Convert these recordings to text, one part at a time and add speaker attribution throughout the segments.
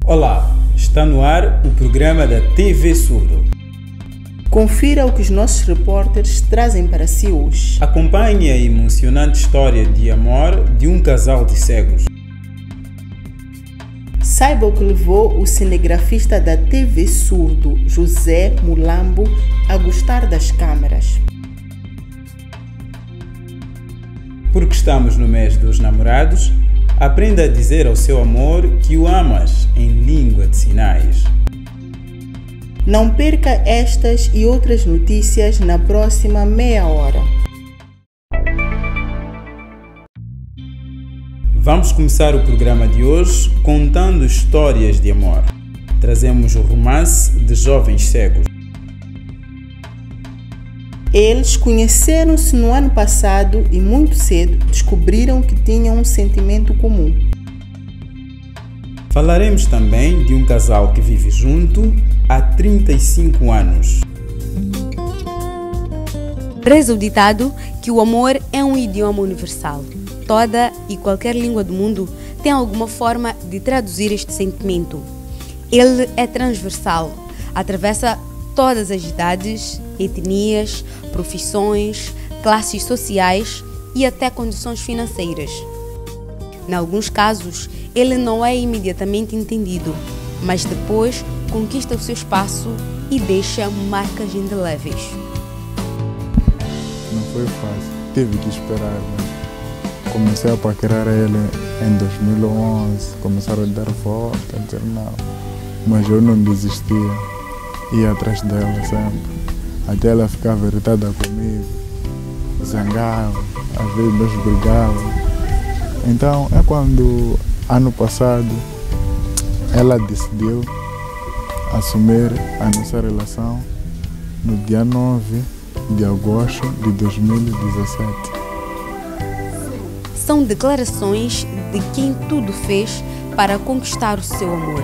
Speaker 1: Olá, está no ar o programa da TV Surdo.
Speaker 2: Confira o que os nossos repórteres trazem para si hoje.
Speaker 1: Acompanhe a emocionante história de amor de um casal de cegos.
Speaker 2: Saiba o que levou o cinegrafista da TV Surdo, José Mulambo, a gostar das câmeras.
Speaker 1: Porque estamos no mês dos namorados, aprenda a dizer ao seu amor que o amas em língua de sinais.
Speaker 2: Não perca estas e outras notícias na próxima meia hora.
Speaker 1: Vamos começar o programa de hoje contando histórias de amor. Trazemos o romance de jovens cegos.
Speaker 2: Eles conheceram-se no ano passado e muito cedo descobriram que tinham um sentimento comum.
Speaker 1: Falaremos também de um casal que vive junto há 35 anos.
Speaker 3: Reza o ditado que o amor é um idioma universal. Toda e qualquer língua do mundo tem alguma forma de traduzir este sentimento. Ele é transversal, atravessa todas as idades, etnias, profissões, classes sociais e até condições financeiras. Em alguns casos, ele não é imediatamente entendido, mas depois conquista o seu espaço e deixa marcas indeléveis.
Speaker 4: Não foi fácil, tive que esperar, né? Comecei a paquerar ele em 2011, começaram a dar volta, a dizer não, mas eu não desistia, ia atrás dela sempre, até ela ficava irritada comigo, zangava, às vezes nós brigávamos. Então é quando, ano passado, ela decidiu assumir a nossa relação no dia 9 de agosto de 2017.
Speaker 3: São declarações de quem tudo fez para conquistar o seu amor.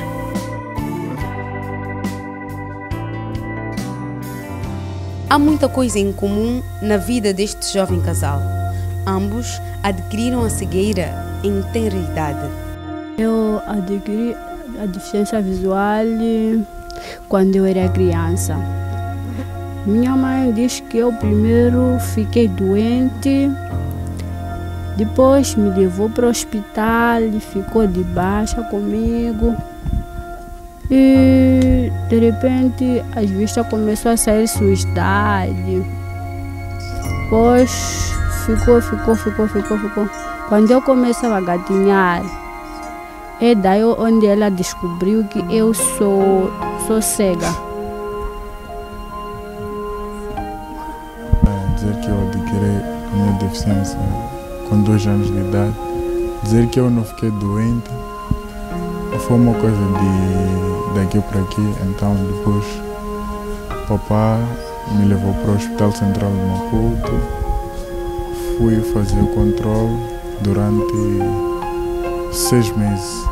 Speaker 3: Há muita coisa em comum na vida deste jovem casal. Ambos adquiriram a cegueira em tenra idade.
Speaker 5: Eu adquiri a deficiência visual quando eu era criança. Minha mãe diz que eu primeiro fiquei doente, depois me levou para o hospital, ficou de baixa comigo e de repente as vistas começou a sair suavidade. Depois ficou. Quando eu começava a gatinhar, é daí onde ela descobriu que eu sou cega.
Speaker 4: Dizer que eu adquiri a minha deficiência com 2 anos de idade, dizer que eu não fiquei doente, foi uma coisa de daqui para aqui. Então depois papá me levou para o Hospital Central de Maputo, fui fazer o controle durante 6 meses.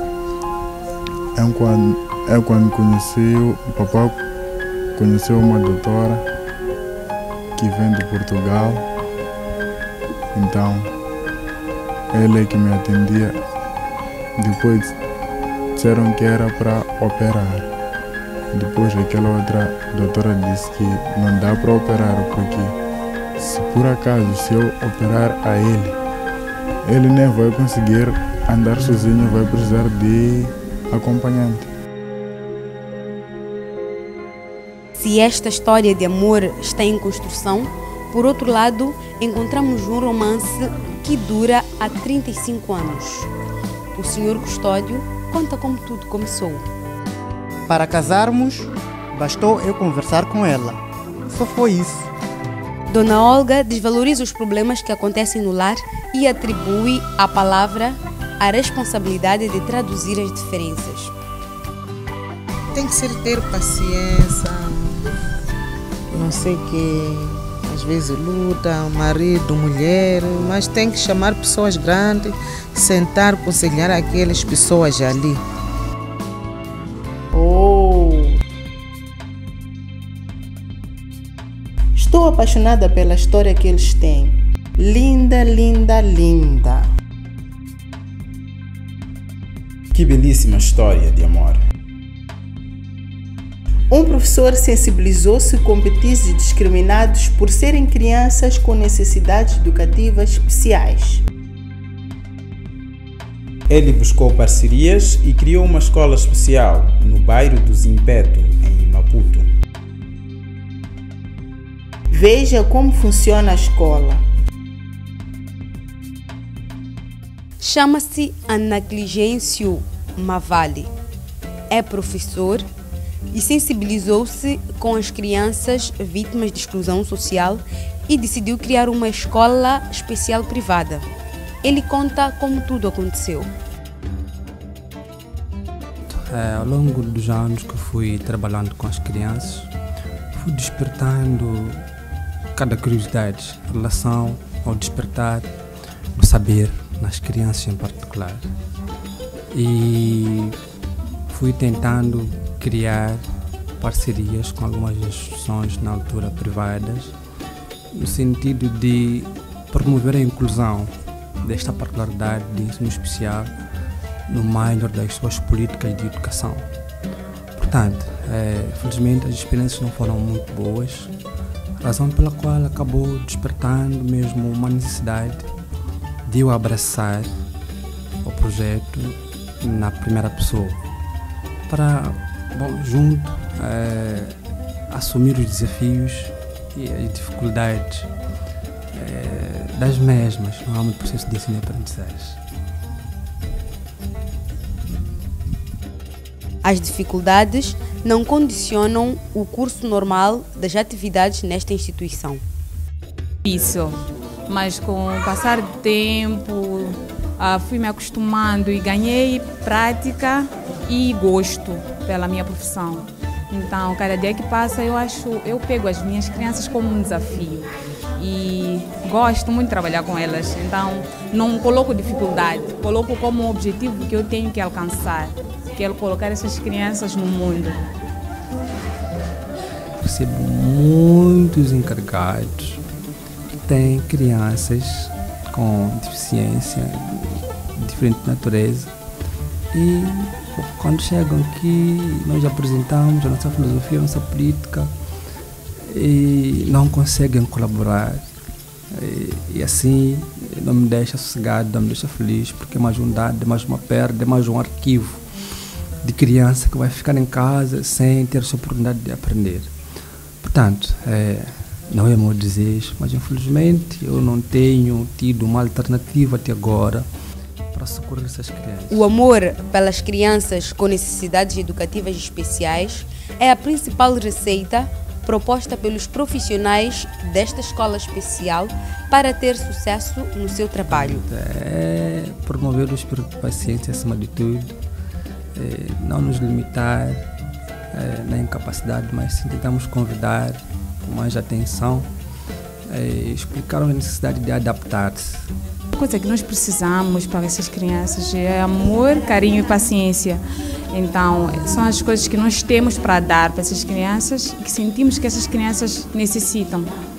Speaker 4: É quando conheci, o papá conheceu uma doutora que vem de Portugal. Então, ele é que me atendia. Depois disseram que era para operar. Depois aquela outra doutora disse que não dá para operar, porque se por acaso se eu operar a ele nem vai conseguir andar sozinho, vai precisar de acompanhante.
Speaker 3: Se esta história de amor está em construção, por outro lado, encontramos um romance que dura há 35 anos. O Sr. Custódio conta como tudo começou.
Speaker 6: Para casarmos, bastou eu conversar com ela. Só foi isso.
Speaker 3: Dona Olga desvaloriza os problemas que acontecem no lar e atribui à palavra a responsabilidade de traduzir as diferenças.
Speaker 7: Tem que ser ter paciência, não sei que... Às vezes luta, marido, mulher, mas tem que chamar pessoas grandes, sentar, aconselhar aquelas pessoas ali.
Speaker 2: Estou apaixonada pela história que eles têm. Linda, linda, linda.
Speaker 1: Que belíssima história de amor.
Speaker 2: Um professor sensibilizou-se com petizes discriminados por serem crianças com necessidades educativas especiais.
Speaker 1: Ele buscou parcerias e criou uma escola especial no bairro do Zimpeto, em Maputo.
Speaker 2: Veja como funciona a escola.
Speaker 3: Chama-se Anacligêncio Mavali. É professor e sensibilizou-se com as crianças vítimas de exclusão social e decidiu criar uma escola especial privada. Ele conta como tudo aconteceu.
Speaker 8: Ao longo dos anos que fui trabalhando com as crianças, fui despertando cada curiosidade em relação ao despertar do saber nas crianças em particular. E fui tentando criar parcerias com algumas instituições na altura privadas, no sentido de promover a inclusão desta particularidade de ensino especial no meio das suas políticas de educação. Portanto, felizmente as experiências não foram muito boas, razão pela qual acabou despertando mesmo uma necessidade de eu abraçar o projeto na primeira pessoa, para, junto, assumir os desafios e as dificuldades das mesmas no âmbito do processo de ensino e aprendizagem.
Speaker 3: As dificuldades não condicionam o curso normal das atividades nesta instituição.
Speaker 9: Isso, mas com o passar do tempo, fui me acostumando e ganhei prática e gosto pela minha profissão. Então, cada dia que passa, eu pego as minhas crianças como um desafio e gosto muito de trabalhar com elas. Então, não coloco dificuldade, coloco como um objetivo que eu tenho que alcançar, que é colocar essas crianças no mundo.
Speaker 8: Recebo muitos encarregados que têm crianças com deficiência de diferente natureza e quando chegam aqui nós apresentamos a nossa filosofia, a nossa política e não conseguem colaborar e assim não me deixa sossegado, não me deixa feliz, porque é mais um dado, é mais uma perda, é mais um arquivo de criança que vai ficar em casa sem ter essa oportunidade de aprender. Portanto, não é meu desejo, mas infelizmente eu não tenho tido uma alternativa até agora para socorrer essas crianças.
Speaker 3: O amor pelas crianças com necessidades educativas especiais é a principal receita proposta pelos profissionais desta escola especial para ter sucesso no seu trabalho.
Speaker 8: É promover o espírito de paciência acima de tudo, não nos limitar na incapacidade, mas sim tentamos convidar com mais atenção, explicar a necessidade de adaptar-se.
Speaker 9: A coisa que nós precisamos para essas crianças é amor, carinho e paciência. Então, são as coisas que nós temos para dar para essas crianças e que sentimos que essas crianças necessitam.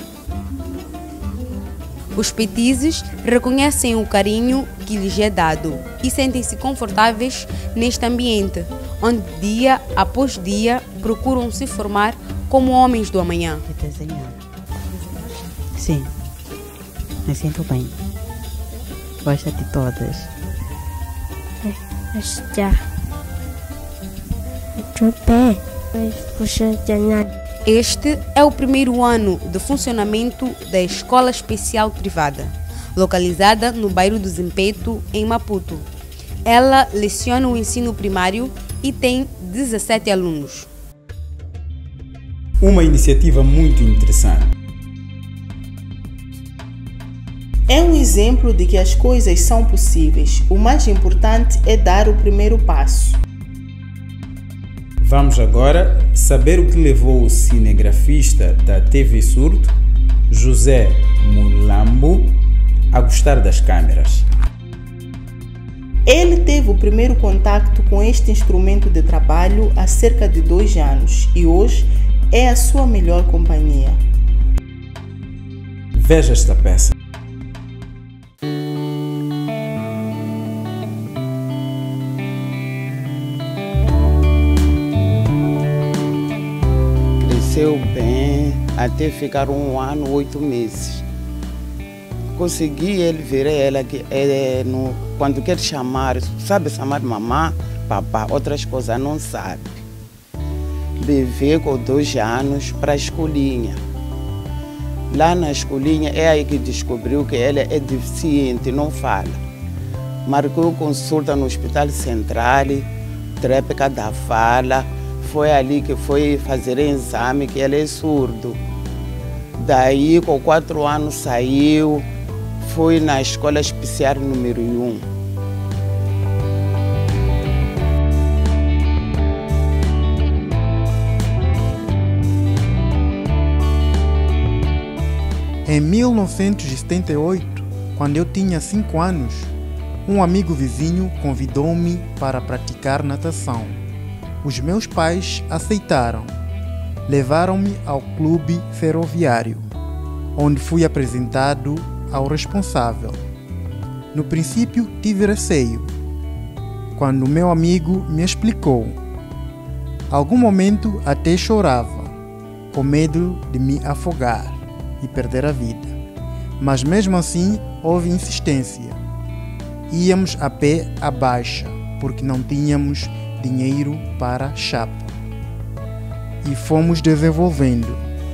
Speaker 3: Os petizes reconhecem o carinho que lhes é dado e sentem-se confortáveis neste ambiente, onde dia após dia procuram se formar como homens do amanhã.
Speaker 10: Desenhar. Sim, me sinto bem. Gosto de todas.
Speaker 3: Este é o primeiro ano de funcionamento da Escola Especial Privada, localizada no bairro do Zimpeto, em Maputo. Ela leciona o ensino primário e tem 17 alunos.
Speaker 1: Uma iniciativa muito interessante.
Speaker 2: É um exemplo de que as coisas são possíveis. O mais importante é dar o primeiro passo.
Speaker 1: Vamos agora saber o que levou o cinegrafista da TV Surdo, José Mulambo, a gostar das câmeras.
Speaker 2: Ele teve o primeiro contato com este instrumento de trabalho há cerca de 2 anos e hoje é a sua melhor companhia.
Speaker 1: Veja esta peça.
Speaker 11: aconteceu bem até ficar 1 ano, 8 meses. Consegui ele ver ela que quando quer chamar, sabe chamar mamã, papá, outras coisas não sabe. Levei com 2 anos para a escolinha. Lá na escolinha é aí que descobriu que ela é deficiente, não fala. Marcou consulta no Hospital Central, tréplica da fala. Foi ali que foi fazer exame que ele é surdo. Daí, com 4 anos, saiu, foi na escola especial número 1.
Speaker 6: Em 1978, quando eu tinha 5 anos, um amigo vizinho convidou-me para praticar natação. Os meus pais aceitaram. Levaram-me ao clube ferroviário, onde fui apresentado ao responsável. No princípio tive receio, quando o meu amigo me explicou. Algum momento até chorava, com medo de me afogar e perder a vida. Mas mesmo assim houve insistência. Íamos a pé à baixa, porque não tínhamos dinheiro para a chapa. E fomos desenvolvendo.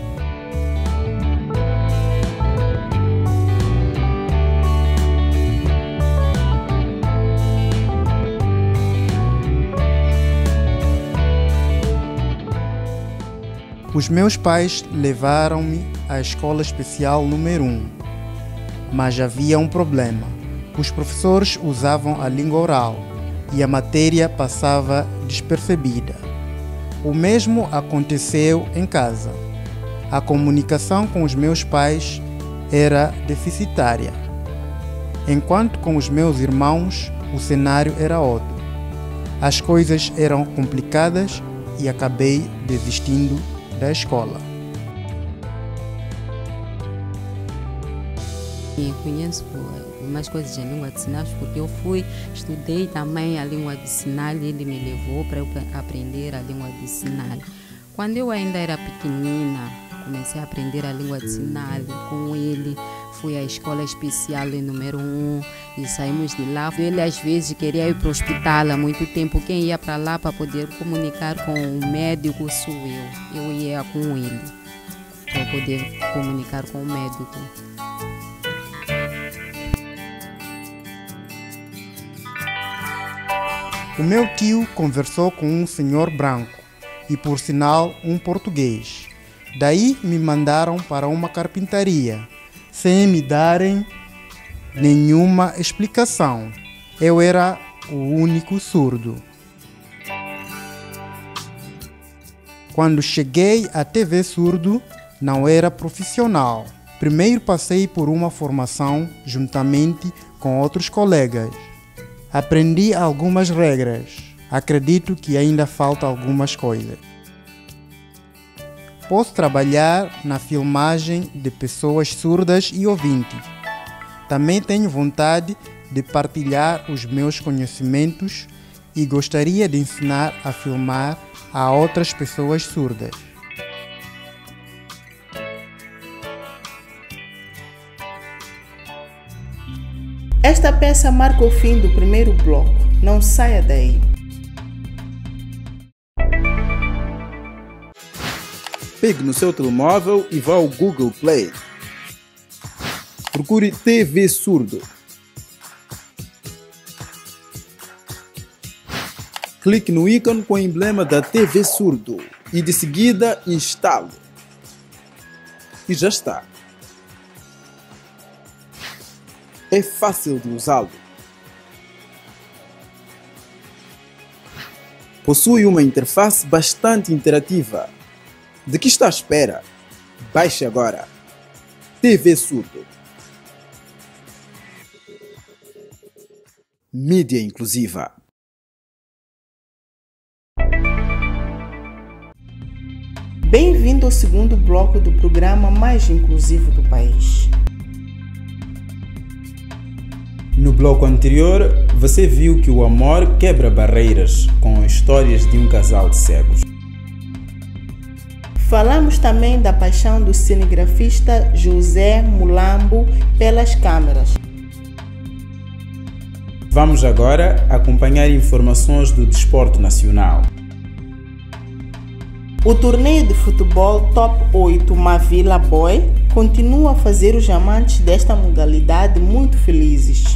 Speaker 6: Os meus pais levaram-me à escola especial número 1. Mas havia um problema. Os professores usavam a língua oral e a matéria passava despercebida. O mesmo aconteceu em casa. A comunicação com os meus pais era deficitária. Enquanto com os meus irmãos o cenário era outro. As coisas eram complicadas e acabei desistindo da escola.
Speaker 12: Eu conheço umas coisas de língua de sinais porque eu estudei também a língua de sinal e ele me levou para eu aprender a língua de sinal. Quando eu ainda era pequenina, comecei a aprender a língua de sinal com ele. Fui à escola especial número 1 e saímos de lá. Ele às vezes queria ir para o hospital há muito tempo. Quem ia para lá para poder comunicar com o médico sou eu. Eu ia com ele para poder comunicar com o médico.
Speaker 6: O meu tio conversou com um senhor branco e, por sinal, um português. Daí me mandaram para uma carpintaria, sem me darem nenhuma explicação. Eu era o único surdo. Quando cheguei à TV Surdo, não era profissional. Primeiro passei por uma formação juntamente com outros colegas. Aprendi algumas regras. Acredito que ainda faltam algumas coisas. Posso trabalhar na filmagem de pessoas surdas e ouvintes. Também tenho vontade de partilhar os meus conhecimentos e gostaria de ensinar a filmar a outras pessoas surdas.
Speaker 2: Esta peça marca o fim do primeiro bloco. Não saia daí.
Speaker 1: Pegue no seu telemóvel e vá ao Google Play. Procure TV Surdo. Clique no ícone com o emblema da TV Surdo e de seguida instale. E já está. É fácil de usá-lo. Possui uma interface bastante interativa. De que está à espera? Baixe agora. TV Surdo. Mídia inclusiva.
Speaker 2: Bem-vindo ao segundo bloco do programa mais inclusivo do país.
Speaker 1: No bloco anterior, você viu que o amor quebra barreiras com histórias de um casal de cegos.
Speaker 2: Falamos também da paixão do cinegrafista José Mulambo pelas câmeras.
Speaker 1: Vamos agora acompanhar informações do desporto nacional.
Speaker 2: O torneio de futebol Top 8 Mavila Boy continua a fazer os amantes desta modalidade muito felizes.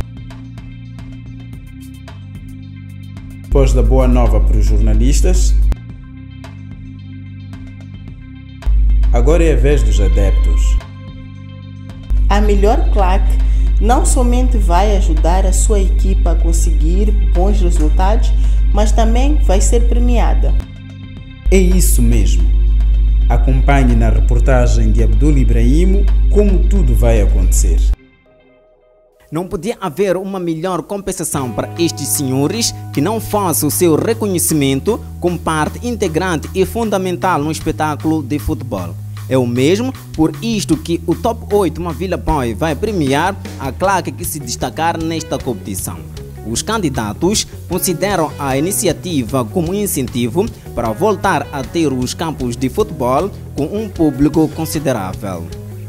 Speaker 1: Depois da boa nova para os jornalistas, agora é a vez dos adeptos.
Speaker 2: A melhor claque não somente vai ajudar a sua equipa a conseguir bons resultados, mas também vai ser premiada.
Speaker 1: É isso mesmo. Acompanhe na reportagem de Abdul Ibrahimo como tudo vai acontecer.
Speaker 13: Não podia haver uma melhor compensação para estes senhores que não fosse o seu reconhecimento como parte integrante e fundamental no espetáculo de futebol. É o mesmo por isto que o Top 8 Mavila Boy vai premiar a claque que se destacar nesta competição. Os candidatos consideram a iniciativa como incentivo para voltar a ter os campos de futebol com um público considerável.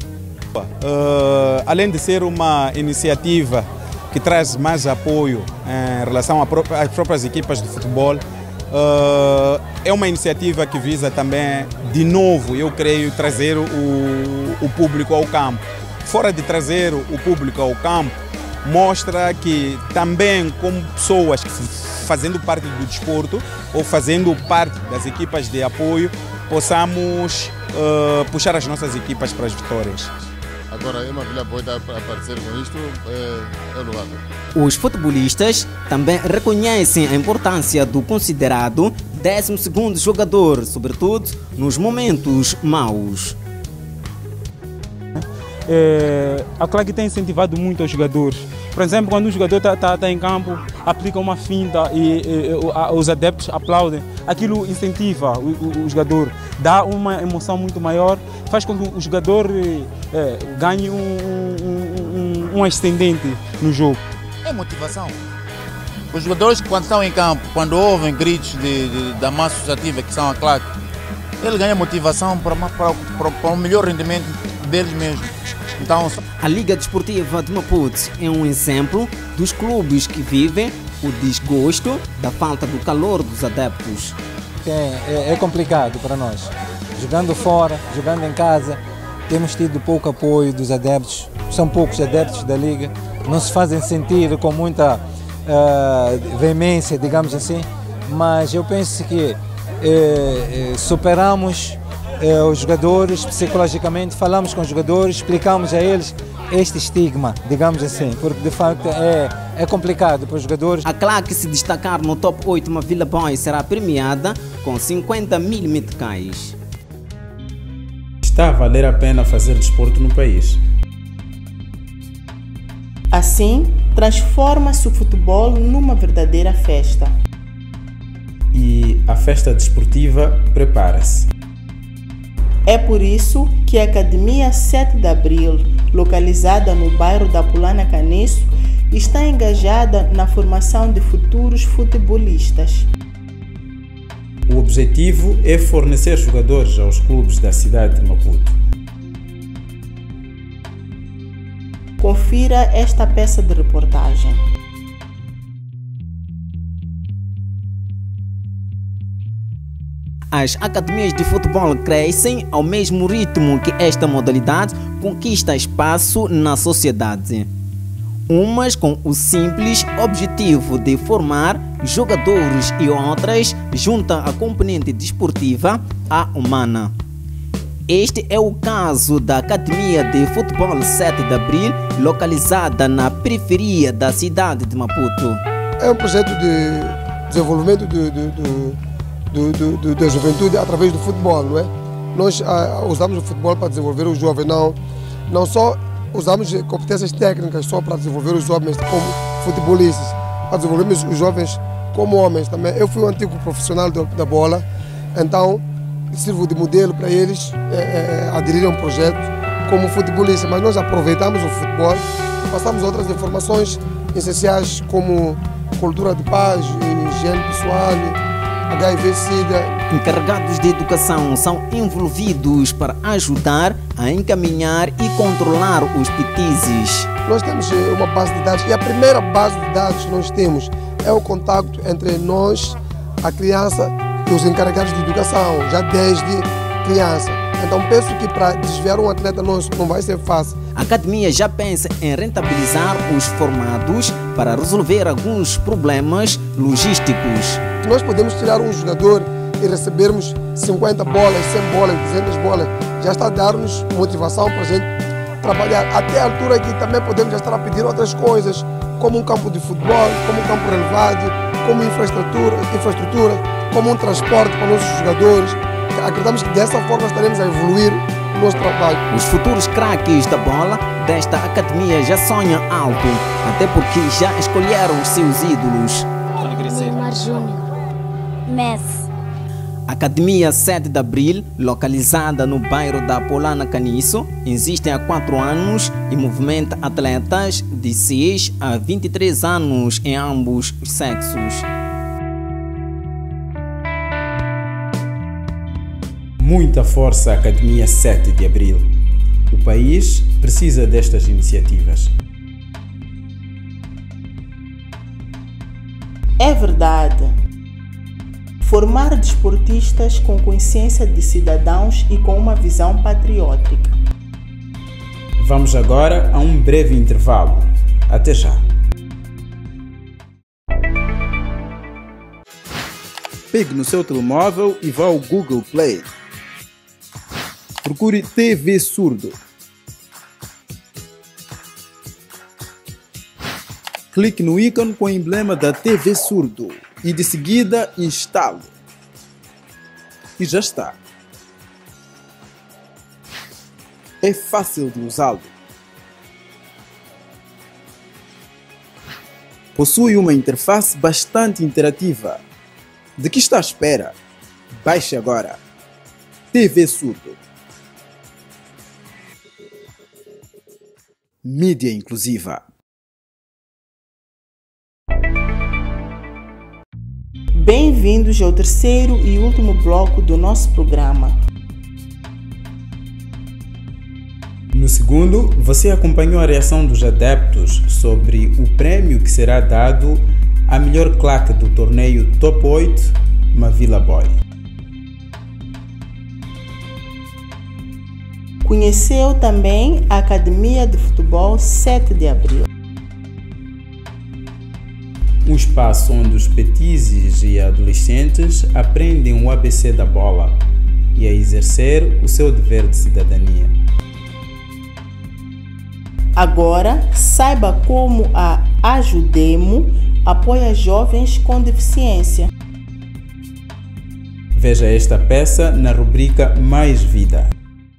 Speaker 14: Além de ser uma iniciativa que traz mais apoio em relação às próprias equipas de futebol, é uma iniciativa que visa também, de novo, eu creio, trazer o público ao campo. Fora de trazer o público ao campo, mostra que também como pessoas fazendo parte do desporto ou fazendo parte das equipas de apoio, possamos puxar as nossas equipas para as vitórias.
Speaker 15: Agora, a Mavila Boy a aparecer com isto é louvável.
Speaker 13: Os futebolistas também reconhecem a importância do considerado 12º jogador, sobretudo nos momentos maus.
Speaker 16: A claque tem incentivado muito os jogadores. Por exemplo, quando o jogador está em campo, aplica uma finta e os adeptos aplaudem. Aquilo incentiva o jogador, dá uma emoção muito maior, faz com que o jogador ganhe um ascendente no jogo.
Speaker 17: É motivação. Os jogadores, quando estão em campo, quando ouvem gritos da massa associativa, que são a claque, ele ganha motivação para um melhor rendimento deles mesmos. Então,
Speaker 13: a Liga Desportiva de Maputo é um exemplo dos clubes que vivem o desgosto da falta do calor dos adeptos.
Speaker 18: É complicado para nós. Jogando fora, jogando em casa, temos tido pouco apoio dos adeptos. São poucos adeptos da Liga, não se fazem sentir com muita veemência, digamos assim, mas eu penso que superamos os jogadores psicologicamente, falamos com os jogadores, explicamos a eles este estigma, digamos assim, porque de facto é complicado para os jogadores.
Speaker 13: A claque que se destacar no Top 8 Mavila Boy será premiada com 50 mil meticais.
Speaker 1: Está a valer a pena fazer desporto no país.
Speaker 2: Assim, transforma-se o futebol numa verdadeira festa.
Speaker 1: E a festa desportiva prepara-se.
Speaker 2: É por isso que a Academia 7 de Abril, localizada no bairro da Pulana Caniço, está engajada na formação de futuros futebolistas.
Speaker 1: O objetivo é fornecer jogadores aos clubes da cidade de Maputo.
Speaker 2: Confira esta peça de reportagem.
Speaker 13: As academias de futebol crescem ao mesmo ritmo que esta modalidade conquista espaço na sociedade. Umas com o simples objetivo de formar jogadores e outras juntam a componente desportiva à humana. Este é o caso da Academia de Futebol 7 de Abril, localizada na periferia da cidade de Maputo.
Speaker 19: É um projeto de desenvolvimento da juventude através do futebol, não é? Nós usamos o futebol para desenvolver o jovem, não só usamos competências técnicas só para desenvolver os jovens como futebolistas, para desenvolvermos os jovens como homens também. Eu fui um antigo profissional da bola, então sirvo de modelo para eles aderirem a um projeto como futebolista, mas nós aproveitamos o futebol e passamos outras informações essenciais como cultura de paz, higiene pessoal, HIV-Sida.
Speaker 13: Encarregados de educação são envolvidos para ajudar a encaminhar e controlar os petizes.
Speaker 19: Nós temos uma base de dados e a primeira base de dados que nós temos é o contacto entre nós, a criança e os encarregados de educação, já desde criança. Então penso que para desviar um atleta nosso não vai ser fácil.
Speaker 13: A academia já pensa em rentabilizar os formados para resolver alguns problemas logísticos.
Speaker 19: Nós podemos tirar um jogador e recebermos 50 bolas, 100 bolas, 200 bolas, já está a dar-nos motivação para a gente trabalhar. Até a altura que também podemos já estar a pedir outras coisas, como um campo de futebol, como um campo relevado, como infraestrutura, como um transporte para os nossos jogadores. Acreditamos que dessa forma estaremos a evoluir o nosso trabalho.
Speaker 13: Os futuros craques da bola desta academia já sonham alto, até porque já escolheram os seus ídolos.
Speaker 20: Neymar Júnior, Messi.
Speaker 13: Academia 7 de Abril, localizada no bairro da Polana Caniço, existe há 4 anos e movimenta atletas de 6 a 23 anos em ambos os sexos.
Speaker 1: Muita força à Academia 7 de Abril. O país precisa destas iniciativas.
Speaker 2: É verdade. Formar desportistas com consciência de cidadãos e com uma visão patriótica.
Speaker 1: Vamos agora a um breve intervalo. Até já. Pegue no seu telemóvel e vá ao Google Play. Procure TV Surdo. Clique no ícone com o emblema da TV Surdo e de seguida instale. E já está. É fácil de usá-lo. Possui uma interface bastante interativa. De que está à espera? Baixe agora. TV Surdo. Mídia inclusiva.
Speaker 2: Bem-vindos ao terceiro e último bloco do nosso programa.
Speaker 1: No segundo, você acompanhou a reação dos adeptos sobre o prêmio que será dado à melhor claque do torneio Top 8 Mavila Boy.
Speaker 2: Conheceu também a Academia de Futebol 7 de Abril.
Speaker 1: Um espaço onde os petizes e adolescentes aprendem o ABC da bola e a exercer o seu dever de cidadania.
Speaker 2: Agora, saiba como a Ajudemo apoia jovens com deficiência.
Speaker 1: Veja esta peça na rubrica Mais Vida.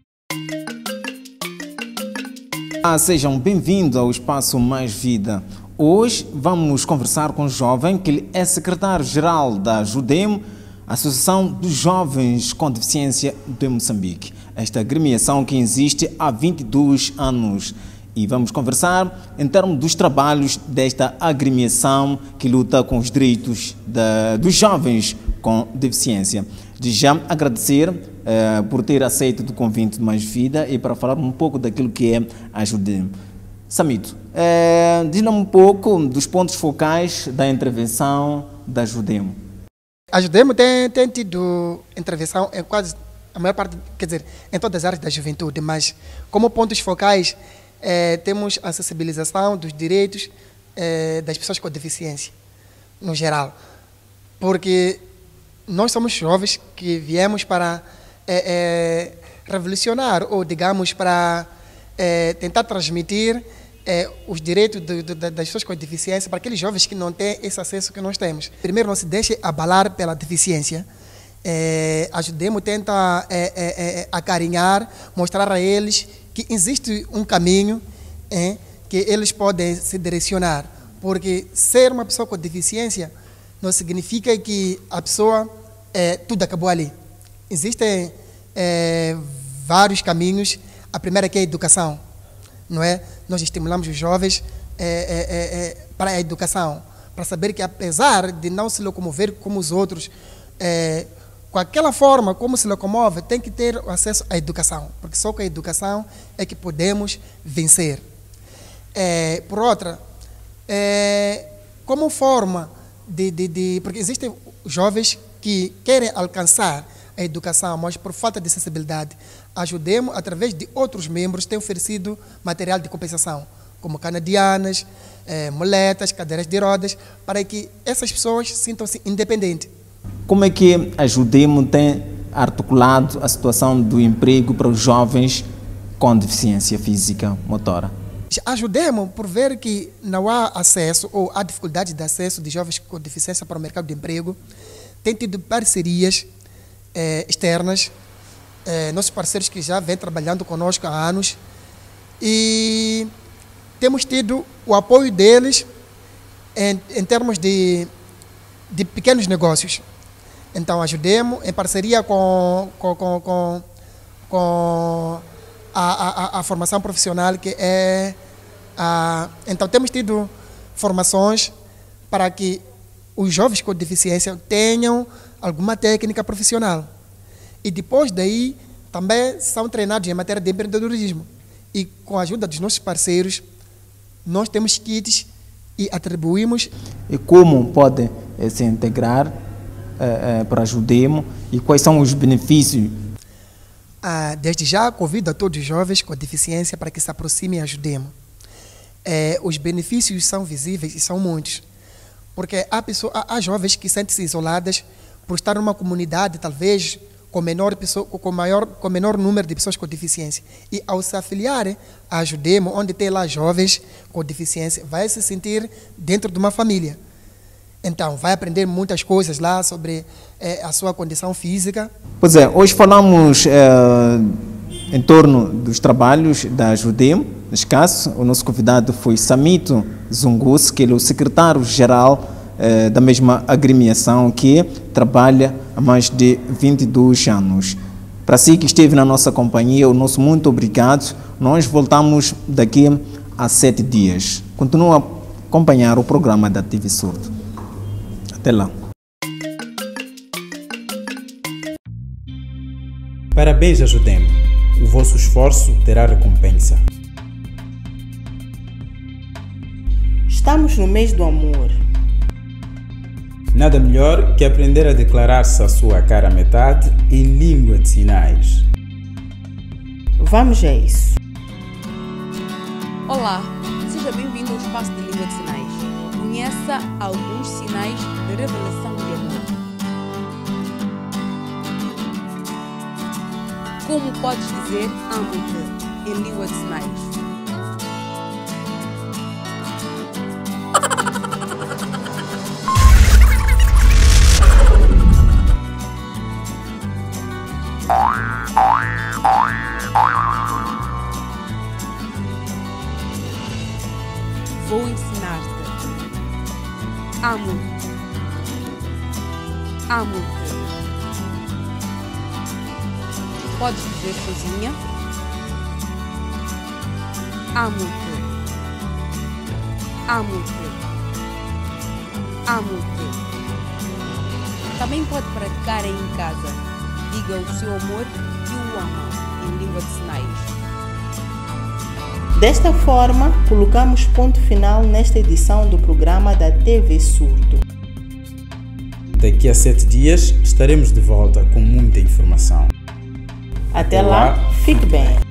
Speaker 13: Sejam bem-vindos ao Espaço Mais Vida. Hoje vamos conversar com um jovem que é secretário-geral da Ajudemo, Associação dos Jovens com Deficiência de Moçambique. Esta agremiação que existe há 22 anos. E vamos conversar em termos dos trabalhos desta agremiação que luta com os direitos dos jovens com deficiência. De já agradecer por ter aceito o convite de Mais Vida e para falar um pouco daquilo que é a Ajudemo. Samito, diz-nos um pouco dos pontos focais da intervenção da Ajudemo.
Speaker 21: A Ajudemo tem tido intervenção em quase a maior parte, quer dizer, em todas as áreas da juventude, mas como pontos focais temos a sensibilização dos direitos das pessoas com deficiência, no geral. Porque nós somos jovens que viemos para revolucionar, ou digamos, para tentar transmitir os direitos das pessoas com deficiência para aqueles jovens que não têm esse acesso que nós temos. Primeiro, não se deixe abalar pela deficiência. A Ajudemo tenta acarinhar, mostrar a eles que existe um caminho que eles podem se direcionar. Porque ser uma pessoa com deficiência não significa que a pessoa, tudo acabou ali. Existem vários caminhos. A primeira que é a educação, não é? Nós estimulamos os jovens para a educação, para saber que apesar de não se locomover como os outros, com aquela forma como se locomove, tem que ter acesso à educação, porque só com a educação é que podemos vencer. Por outra, como forma porque existem jovens que querem alcançar a educação, mas por falta de sensibilidade, ajudemos, através de outros membros, tem oferecido material de compensação, como canadianas, muletas, cadeiras de rodas, para que essas pessoas sintam-se independentes.
Speaker 13: Como é que a Judemo tem articulado a situação do emprego para os jovens com deficiência física motora?
Speaker 21: Ajudemos por ver que não há acesso ou há dificuldade de acesso de jovens com deficiência para o mercado de emprego. Tem tido parcerias externas, nossos parceiros que já vêm trabalhando conosco há anos, e temos tido o apoio deles em termos de pequenos negócios. Então, ajudemos em parceria com a formação profissional, que então, temos tido formações para que os jovens com deficiência tenham alguma técnica profissional. E depois daí, também são treinados em matéria de empreendedorismo. E com a ajuda dos nossos parceiros, nós temos kits e atribuímos.
Speaker 13: E como podem se integrar para a Judemo e quais são os benefícios?
Speaker 21: Desde já, convido a todos os jovens com deficiência para que se aproximem à Judemo. Os benefícios são visíveis e são muitos, porque há jovens que sentem-se isoladas por estar numa comunidade, talvez, com menor número de pessoas com deficiência. E ao se afiliarem à Judemo, onde tem lá jovens com deficiência, vai se sentir dentro de uma família. Então, vai aprender muitas coisas lá sobre a sua condição física.
Speaker 13: Pois é, hoje falamos em torno dos trabalhos da Judemo. Neste caso, o nosso convidado foi Samito Zungus, que é o secretário-geral da mesma agremiação, que trabalha há mais de 22 anos. Para si que esteve na nossa companhia, o nosso muito obrigado. Nós voltamos daqui a 7 dias. Continua a acompanhar o programa da TV Surdo. Até lá.
Speaker 1: Parabéns a Judemo. O vosso esforço terá recompensa.
Speaker 2: Estamos no mês do amor.
Speaker 1: Nada melhor que aprender a declarar-se à sua cara metade em língua de sinais.
Speaker 2: Vamos a isso.
Speaker 3: Olá, seja bem-vindo ao espaço de língua de sinais. Conheça alguns sinais de revelação de amor. Como podes dizer amo-te em língua de sinais? Vou ensinar-te. Amo-te. Amo-te. Podes dizer sozinha? Amo-te. Amo-te. Amo-te. Também pode praticar aí em casa. Diga o seu amor e o ama em língua de sinais.
Speaker 2: Desta forma, colocamos ponto final nesta edição do programa da TV Surdo.
Speaker 1: Daqui a 7 dias estaremos de volta com muita informação.
Speaker 2: Até lá, fique bem.